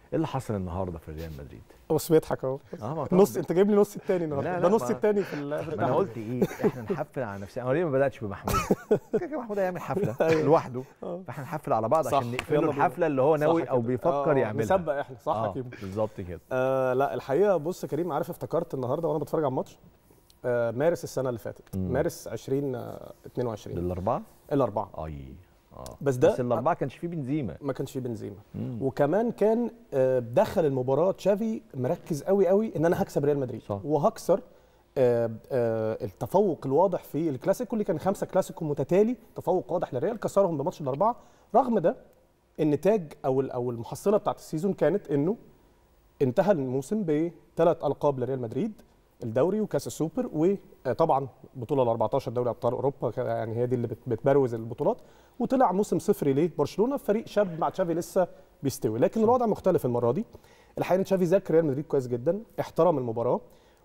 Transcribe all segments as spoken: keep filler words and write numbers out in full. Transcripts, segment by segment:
ايه اللي حصل النهارده في ريال مدريد؟ بص بيضحك اهو. اه نص انت جايب لي نص الثاني النهارده، ده نص الثاني في ما انا قلت ايه، احنا نحفل على نفسنا. انا ليه ما بداتش بمحمود؟ كده محمود هيعمل حفله لوحده، فاحنا نحفل على بعض عشان نقفل له الحفله اللي هو ناوي او بيفكر يعملها. نسبق احنا صح آه كده بالظبط كده. آه لا الحقيقه بص يا كريم، عارف افتكرت النهارده وانا بتفرج على الماتش آه مارس السنه اللي فاتت، مم. مارس ألفين واتنين وعشرين الاربعه الاربعه اي اه بس ده بس الاربعه كانش فيه بنزيما، ما كانش فيه بنزيما. مم. وكمان كان دخل المباراه تشافي مركز قوي قوي ان انا هكسب ريال مدريد صح. وهكسر آه آه التفوق الواضح في الكلاسيكو اللي كان خمسه كلاسيكو متتالي، تفوق واضح للريال، كسرهم بماتش الاربعه. رغم ده النتاج او او المحصله بتاعت السيزون كانت انه انتهى الموسم بثلاث القاب لريال مدريد، الدوري وكاس السوبر، وطبعا بطوله ال أربعتاشر دوري ابطال اوروبا، يعني هي دي اللي بتبروز البطولات. وطلع موسم صفري لبرشلونه، فريق شاب مع تشافي لسه بيستوي. لكن الوضع مختلف المره دي. الحقيقه ان تشافي ذاكر ريال مدريد كويس جدا، احترم المباراه،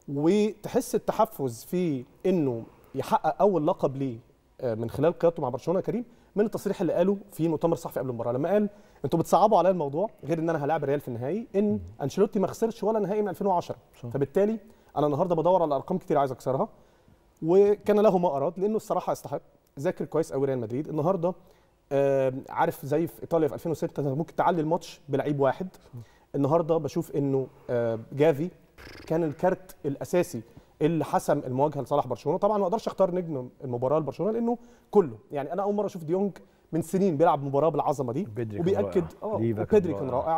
وتحس التحفز في انه يحقق اول لقب ليه من خلال قيادته مع برشلونه كريم من التصريح اللي قاله في مؤتمر صحفي قبل المباراه، لما قال انتوا بتصعبوا عليا الموضوع، غير ان انا هلاعب الريال في النهائي، ان انشيلوتي ما خسرش ولا نهائي من ألفين وعشرة، فبالتالي انا النهارده بدور على ارقام كتير عايز اكسرها. وكان له ما اراد، لانه الصراحه يستحق. ذاكر كويس قوي ريال مدريد النهارده. آه عارف زي في ايطاليا في ألفين وستة ممكن تعلي الماتش بلعيب واحد. النهارده بشوف انه آه جافي كان الكارت الاساسي اللي حسم المواجهه لصالح برشلونه. طبعا ما اقدرش اختار نجم المباراه لبرشلونه لانه كله، يعني انا اول مره اشوف ديونج من سنين بيلعب مباراه بالعظمه دي، وبياكد اه بيدري كان رائع،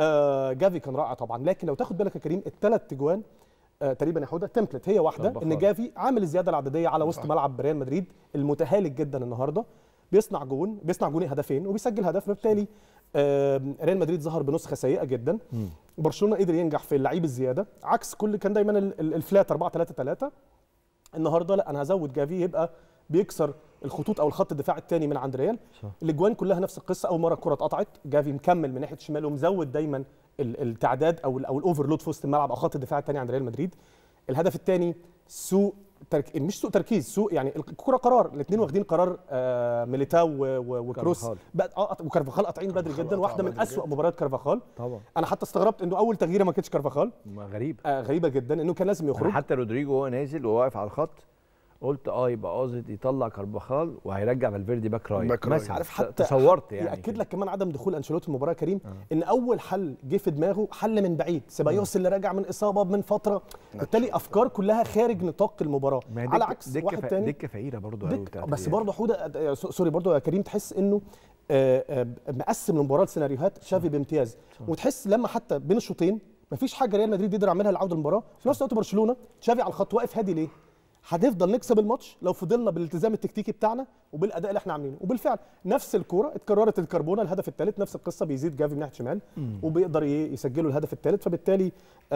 آه جافي كان رائع طبعا. لكن لو تاخد بالك يا كريم الثلاث تجوان آه تقريبا يا حوده تمبلت هي واحده، ان جافي عامل الزياده العدديه على وسط ملعب ريال مدريد المتهالك جدا النهارده، بيصنع جون بيصنع جون هدفين وبيسجل هدف. بالتالي آه ريال مدريد ظهر بنسخه سيئه جدا. م. برشلونه قدر ينجح في اللعيب الزياده، عكس كل كان دايما الفلات أربعة ثلاثة ثلاثة. النهارده لا، انا هزود جافي يبقى بيكسر الخطوط او الخط الدفاع الثاني من عند ريال. الاجوان كلها نفس القصه، اول مره الكره اتقطعت جافي مكمل من ناحيه الشمال ومزود دايما التعداد او او الاوفرلود في وسط الملعب او خط الدفاع الثاني عند ريال مدريد. الهدف الثاني سوء ترك... مش سوء تركيز، سوء يعني الكره قرار، الاثنين واخدين قرار آه ميليتاو وكروس وكارفاخال قاطعين بدري جدا، واحده من اسوء مباريات كارفاخال طبعا. انا حتى استغربت انه اول تغييره ما كانتش كارفاخال، غريب آه غريبه جدا انه كان لازم يخرج. حتى رودريجو وهو نازل وواقف على الخط قلت اه يبقى قاصد يطلع كارفاخال وهيرجع فالفيردي باك رايت مثلا. عارف حتى تصورت يعني ياكد لك كمان عدم دخول انشيلوتي المباراه كريم آه. ان اول حل جه في دماغه حل من بعيد، سيبايوس اللي راجع من اصابه من فتره، بالتالي افكار كلها خارج نطاق المباراه، على عكس دك واحد تاني دكه فقيره برضه دك بس برضه حوده سوري برضه يا كريم، تحس انه آآ آآ مقسم المباراه لسيناريوهات تشافي بامتياز. صح. وتحس لما حتى بين الشوطين مفيش حاجه ريال مدريد يقدر يعملها لعوده المباراه، في نفس الوقت برشلونه تشافي على الخط واقف هادي. ليه؟ هنفضل نكسب الماتش لو فضلنا بالالتزام التكتيكي بتاعنا وبالاداء اللي احنا عاملينه. وبالفعل نفس الكوره اتكررت الكربونه، الهدف الثالث نفس القصه، بيزيد جافي من ناحيه شمال وبيقدر يسجلوا الهدف الثالث. فبالتالي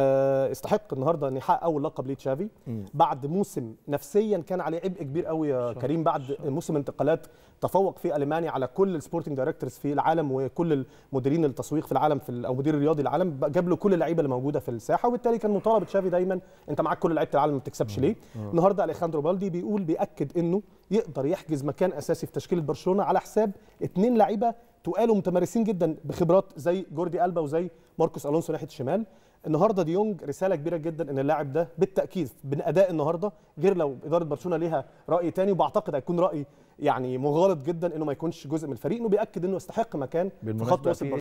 آه استحق النهارده ان يحقق اول لقب ليه تشافي بعد موسم نفسيا كان عليه عبء كبير قوي يا شو كريم، بعد شو موسم انتقالات تفوق في المانيا على كل السبورتنج دايركتورز في العالم وكل المديرين التسويق في العالم في او مدير الرياضي العالم، جاب له كل اللعيبه اللي موجوده في الساحه. وبالتالي كان مطالب تشافي دايما انت معاك كل لعيبه العالم ما بتكسبش ليه؟ النهارده اليخاندرو بالدي بيقول بياكد انه يقدر يحجز مكان اساسي في تشكيله برشلونه على حساب اثنين لعيبه تقالوا متمرسين جدا بخبرات زي جوردي ألبا وزي ماركوس الونسو ناحيه الشمال. النهارده ديونج رساله كبيره جدا ان اللاعب ده بالتاكيد من اداء النهارده، غير لو اداره برشلونه ليها راي ثاني، وبعتقد هيكون راي يعني مغالط جدا انه ما يكونش جزء من الفريق، انه بياكد انه يستحق مكان في خط وسط.